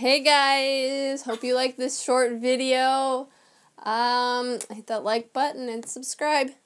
Hey guys, hope you like this short video. Hit that like button and subscribe.